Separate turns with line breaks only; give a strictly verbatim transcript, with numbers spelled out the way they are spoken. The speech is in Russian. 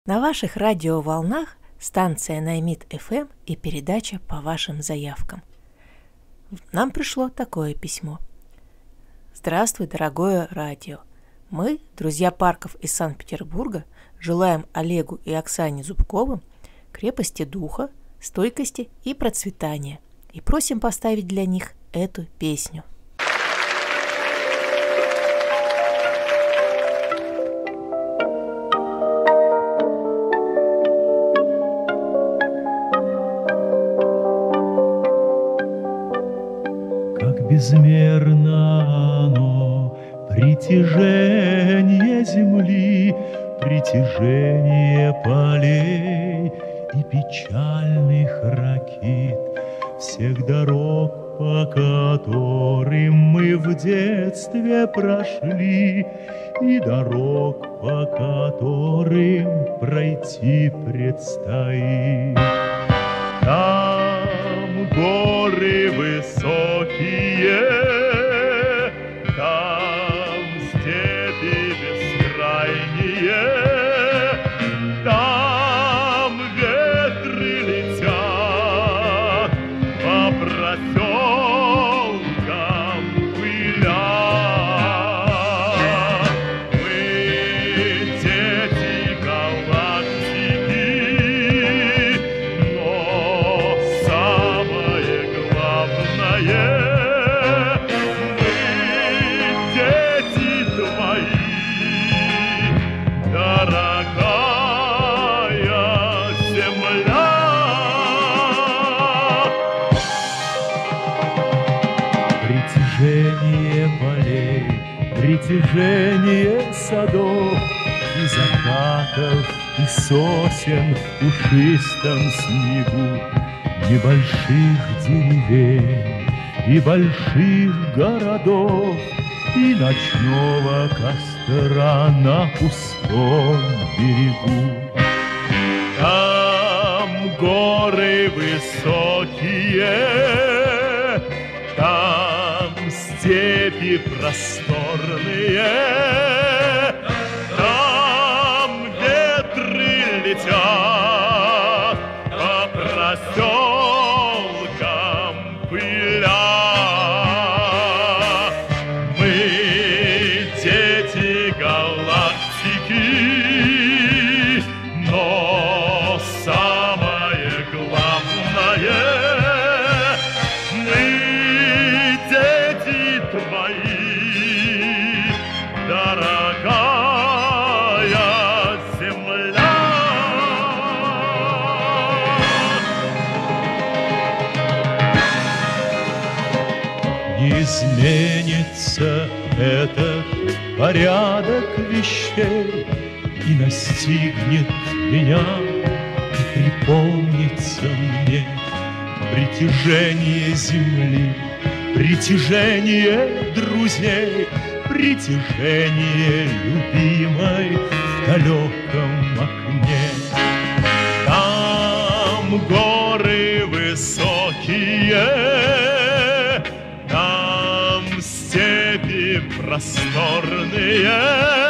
На ваших радиоволнах станция Наймит эф эм и передача по вашим заявкам. Нам пришло такое письмо. Здравствуй, дорогое радио. Мы, друзья Парков из Санкт-Петербурга, желаем Олегу и Оксане Зубковым крепости духа, стойкости и процветания. И просим поставить для них эту песню.
Как безмерно оно, притяжение земли, притяжение полей и печальных ракит, всех дорог, по которым мы в детстве прошли, и дорог, по которым пройти предстоит. Там горы высокие, там степи бескрайние, там ветры летят по проселкам пыля. Мы дети галактики, но самое главное — мы дети твои, дорогая земля. Притяжение полей, притяжение садов и закатов, и сосен в пушистом снегу, небольших деревень и больших городов, и ночного костра на пустом берегу. Там горы высокие, там степи просторные, там ветры летят по проселкам пыля. Мы дети галактики, но самое главное — мы дети твои, дорогая земля. Не изменится этот порядок вещей, и настигнет меня, и припомнится мне притяжение земли, притяжение друзей, притяжение любимой в далеком окне. Там горы высокие, там степи просторные,